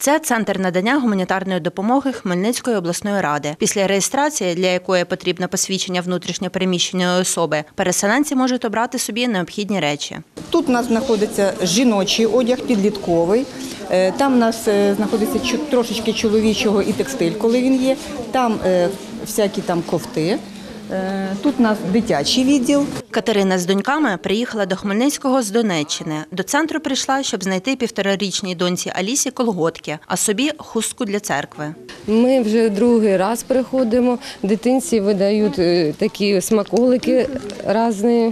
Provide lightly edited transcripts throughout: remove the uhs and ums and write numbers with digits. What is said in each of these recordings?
Це центр надання гуманітарної допомоги Хмельницької обласної ради. Після реєстрації, для якої потрібно посвідчення внутрішньо переміщеної особи, переселенці можуть обрати собі необхідні речі. Тут у нас знаходиться жіночий одяг, підлітковий. Там у нас знаходиться трошечки чоловічого і текстиль, коли він є. Там всякі кофти. Тут у нас дитячий відділ. Катерина з доньками приїхала до Хмельницького з Донеччини. До центру прийшла, щоб знайти 1,5-річній доньці Алісі колготки, а собі хустку для церкви. Ми вже другий раз приходимо, дитинці видають такі смаколики різні.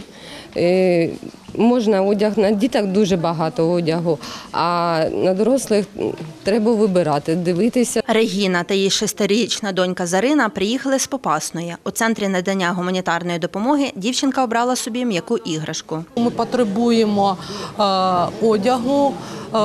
Можна одяг, на діток дуже багато одягу, а на дорослих треба вибирати, дивитися. Регіна та її 6-річна донька Зарина приїхали з Попасної. У центрі надання гуманітарної допомоги дівчинка обрала собі м'яку іграшку. Ми потребуємо одягу,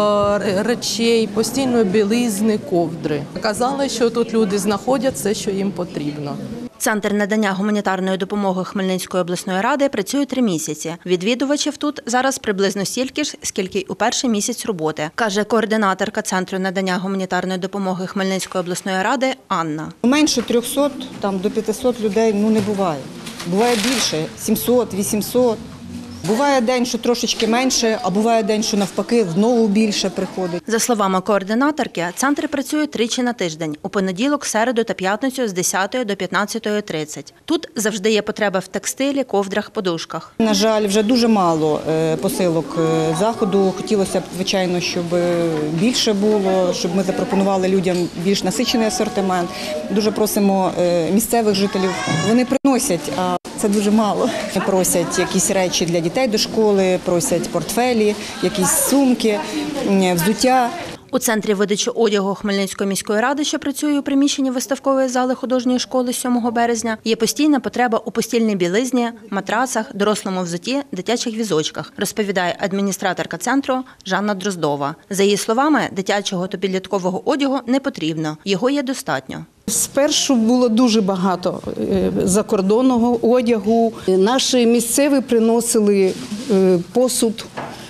речей, постільної білизни, ковдри. Казали, що тут люди знаходять все, що їм потрібно. Центр надання гуманітарної допомоги Хмельницької обласної ради працює 3 місяці. Відвідувачів тут зараз приблизно стільки ж, скільки й у перший місяць роботи, каже координаторка Центру надання гуманітарної допомоги Хмельницької обласної ради Анна. Менше 300, до 500 людей не буває. Буває більше – 700, 800. Буває день, що трошечки менше, а буває день, що навпаки знову більше приходить. За словами координаторки, центр працює 3 на тиждень – у понеділок, середу та п'ятницю з 10 до 15:30. Тут завжди є потреба в текстилі, ковдрах, подушках. На жаль, вже дуже мало посилок заходу. Хотілося б, звичайно, щоб більше було, щоб ми запропонували людям більш насичений асортимент. Дуже просимо місцевих жителів. Вони приносять, а це дуже мало. Просять якісь речі для дітей до школи, просять портфелі, якісь сумки, взуття. У центрі видачі одягу Хмельницької міської ради, що працює у приміщенні виставкової зали художньої школи 7 березня, є постійна потреба у постільній білизні, матрацах, дорослому взутті, дитячих візочках, розповідає адміністраторка центру Жанна Дроздова. За її словами, дитячого та підліткового одягу не потрібно, його є достатньо. Спершу було дуже багато закордонного одягу. Наші місцеві приносили посуд,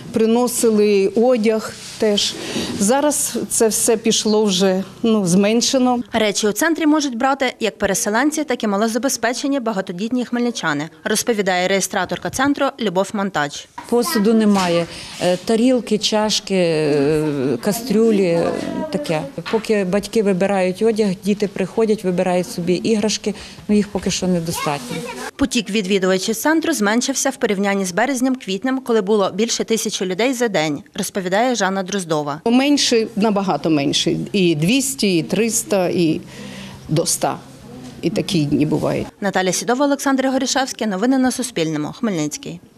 приносили одяг теж. Зараз це все пішло вже зменшено. Речі у центрі можуть брати як переселенці, так і малозабезпечені багатодітні хмельничани, розповідає реєстраторка центру Любов Монтач. Посуду немає. Тарілки, чашки, кастрюлі – таке. Поки батьки вибирають одяг, діти приходять, вибирають собі іграшки, їх поки що недостатньо. Потік відвідувачів центру зменшився в порівнянні з березнем-квітнем, коли було більше 1000 людей за день, розповідає Жанна Дроздова. Менше, набагато менше. І 200, і 300, і до 100. І такі дні бувають. Наталя Сідова, Олександр Горішевський. Новини на Суспільному. Хмельницький.